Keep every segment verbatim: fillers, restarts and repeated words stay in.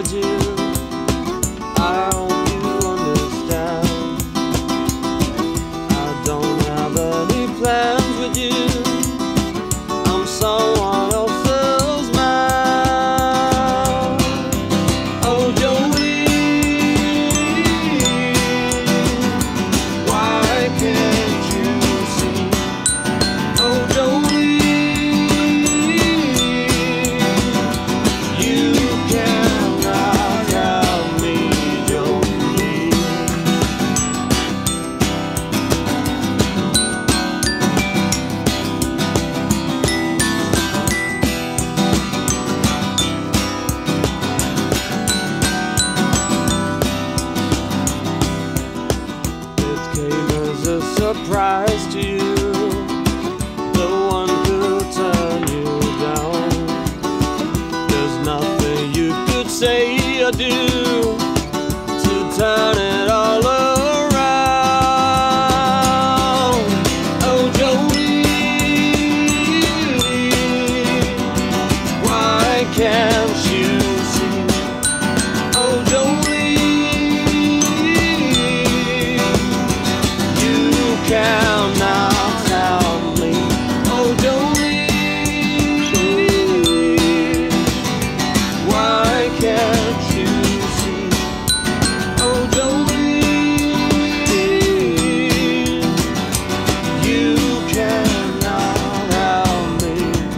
with you. I hope you understand. I don't have any plans with you. I'm someone else's man. Oh, Jolene, why can't you see? Oh, Jolene, you cannot have me, Jolene. It came as a surprise to you. No one could turn you down. There's nothing you could say or do to turn it all around. Oh, Jolene, why can't you see? Oh, Jolene, you cannot help me. Oh, Jolene, why can't you see? Oh, Jolene, you cannot help me.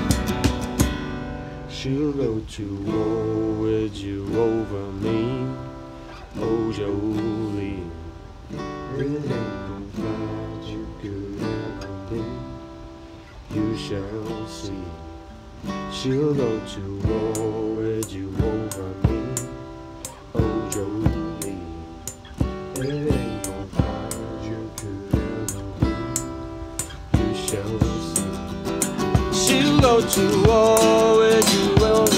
She'll go to war with you over me. Oh, Jolene, it ain't no fight you could ever be. You shall see. She'll go to war with you over me. Oh, Jolene, it ain't no fight you could ever be. You shall see. She'll go to war with you over